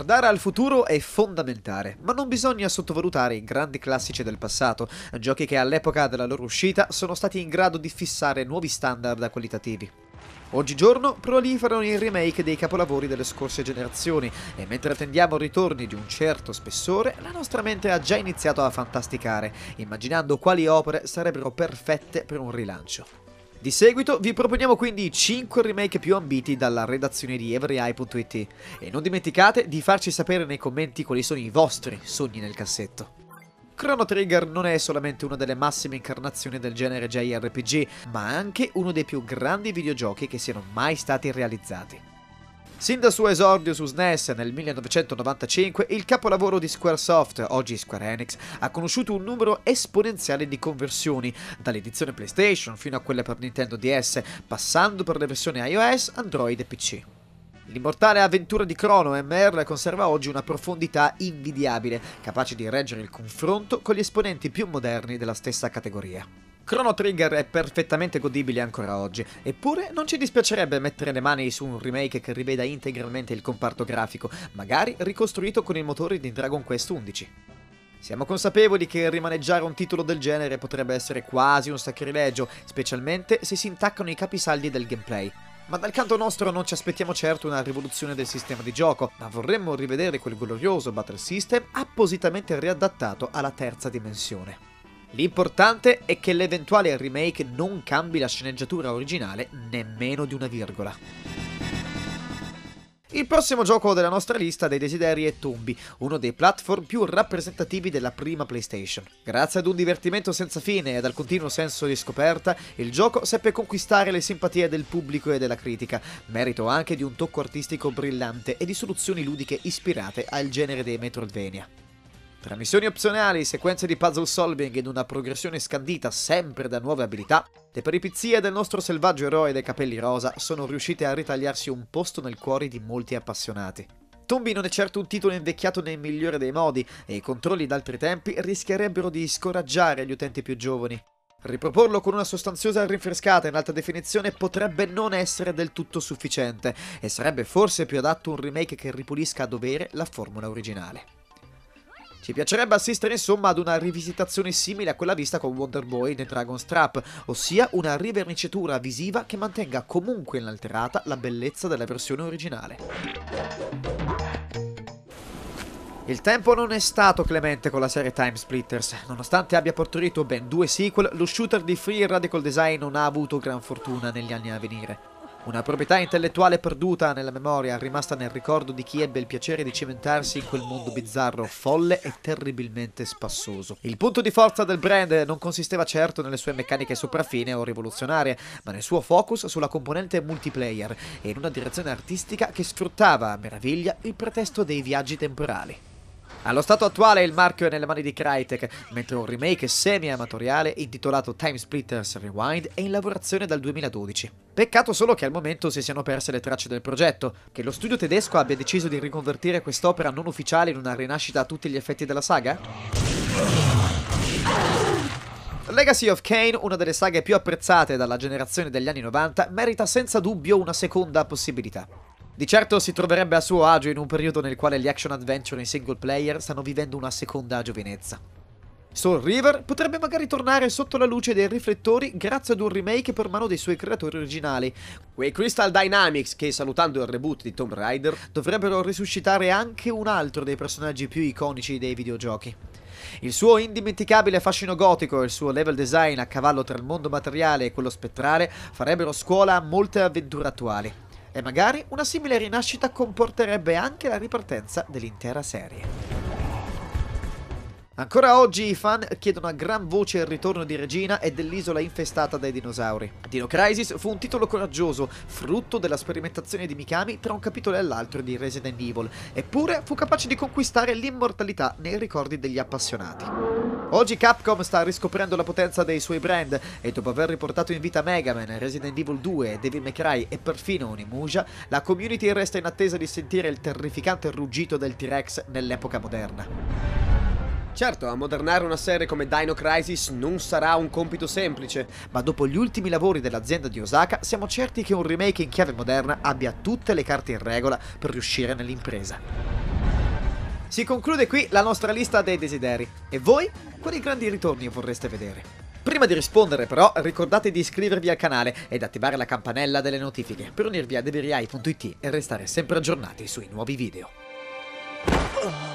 Guardare al futuro è fondamentale, ma non bisogna sottovalutare i grandi classici del passato, giochi che all'epoca della loro uscita sono stati in grado di fissare nuovi standard qualitativi. Oggigiorno proliferano i remake dei capolavori delle scorse generazioni e mentre attendiamo ritorni di un certo spessore, la nostra mente ha già iniziato a fantasticare, immaginando quali opere sarebbero perfette per un rilancio. Di seguito vi proponiamo quindi i 5 remake più ambiti dalla redazione di everyeye.it e non dimenticate di farci sapere nei commenti quali sono i vostri sogni nel cassetto. Chrono Trigger non è solamente una delle massime incarnazioni del genere JRPG, ma anche uno dei più grandi videogiochi che siano mai stati realizzati. Sin dal suo esordio su SNES nel 1995, il capolavoro di Squaresoft, oggi Square Enix, ha conosciuto un numero esponenziale di conversioni, dall'edizione PlayStation fino a quelle per Nintendo DS, passando per le versioni iOS, Android e PC. L'immortale avventura di Chrono MR conserva oggi una profondità invidiabile, capace di reggere il confronto con gli esponenti più moderni della stessa categoria. Chrono Trigger è perfettamente godibile ancora oggi, eppure non ci dispiacerebbe mettere le mani su un remake che riveda integralmente il comparto grafico, magari ricostruito con i motori di Dragon Quest XI. Siamo consapevoli che rimaneggiare un titolo del genere potrebbe essere quasi un sacrilegio, specialmente se si intaccano i capisaldi del gameplay. Ma dal canto nostro non ci aspettiamo certo una rivoluzione del sistema di gioco, ma vorremmo rivedere quel glorioso battle system appositamente riadattato alla terza dimensione. L'importante è che l'eventuale remake non cambi la sceneggiatura originale nemmeno di una virgola. Il prossimo gioco della nostra lista dei desideri è Tombi, uno dei platform più rappresentativi della prima PlayStation. Grazie ad un divertimento senza fine e al continuo senso di scoperta, il gioco seppe conquistare le simpatie del pubblico e della critica, merito anche di un tocco artistico brillante e di soluzioni ludiche ispirate al genere dei Metroidvania. Tra missioni opzionali, sequenze di puzzle solving ed una progressione scandita sempre da nuove abilità, le peripezie del nostro selvaggio eroe dai capelli rosa sono riuscite a ritagliarsi un posto nel cuore di molti appassionati. Tombi non è certo un titolo invecchiato nel migliore dei modi e i controlli d'altri tempi rischierebbero di scoraggiare gli utenti più giovani. Riproporlo con una sostanziosa rinfrescata in alta definizione potrebbe non essere del tutto sufficiente e sarebbe forse più adatto un remake che ripulisca a dovere la formula originale. Ci piacerebbe assistere insomma ad una rivisitazione simile a quella vista con Wonder Boy nel Dragon's Trap, ossia una riverniciatura visiva che mantenga comunque inalterata la bellezza della versione originale. Il tempo non è stato clemente con la serie Time Splitters. Nonostante abbia partorito ben 2 sequel, lo shooter di Free Radical Design non ha avuto gran fortuna negli anni a venire. Una proprietà intellettuale perduta nella memoria, rimasta nel ricordo di chi ebbe il piacere di cimentarsi in quel mondo bizzarro, folle e terribilmente spassoso. Il punto di forza del brand non consisteva certo nelle sue meccaniche sopraffine o rivoluzionarie, ma nel suo focus sulla componente multiplayer e in una direzione artistica che sfruttava a meraviglia il pretesto dei viaggi temporali. Allo stato attuale il marchio è nelle mani di Crytek, mentre un remake semi-amatoriale intitolato Time Splitters Rewind è in lavorazione dal 2012. Peccato solo che al momento si siano perse le tracce del progetto, che lo studio tedesco abbia deciso di riconvertire quest'opera non ufficiale in una rinascita a tutti gli effetti della saga? Legacy of Kain, una delle saghe più apprezzate dalla generazione degli anni 90, merita senza dubbio una seconda possibilità. Di certo si troverebbe a suo agio in un periodo nel quale gli action adventure in single player stanno vivendo una seconda giovinezza. Soul River potrebbe magari tornare sotto la luce dei riflettori grazie ad un remake per mano dei suoi creatori originali, quei Crystal Dynamics che, salutando il reboot di Tomb Raider, dovrebbero risuscitare anche un altro dei personaggi più iconici dei videogiochi. Il suo indimenticabile fascino gotico e il suo level design a cavallo tra il mondo materiale e quello spettrale farebbero scuola a molte avventure attuali. E magari una simile rinascita comporterebbe anche la ripartenza dell'intera serie. Ancora oggi i fan chiedono a gran voce il ritorno di Regina e dell'isola infestata dai dinosauri. Dino Crisis fu un titolo coraggioso, frutto della sperimentazione di Mikami tra un capitolo e l'altro di Resident Evil, eppure fu capace di conquistare l'immortalità nei ricordi degli appassionati. Oggi Capcom sta riscoprendo la potenza dei suoi brand e dopo aver riportato in vita Mega Man, Resident Evil 2, Devil May Cry e perfino Onimusha, la community resta in attesa di sentire il terrificante ruggito del T-Rex nell'epoca moderna. Certo, ammodernare una serie come Dino Crisis non sarà un compito semplice, ma dopo gli ultimi lavori dell'azienda di Osaka siamo certi che un remake in chiave moderna abbia tutte le carte in regola per riuscire nell'impresa. Si conclude qui la nostra lista dei desideri. E voi? Quali grandi ritorni vorreste vedere? Prima di rispondere però, ricordate di iscrivervi al canale ed attivare la campanella delle notifiche per unirvi a devirai.it e restare sempre aggiornati sui nuovi video.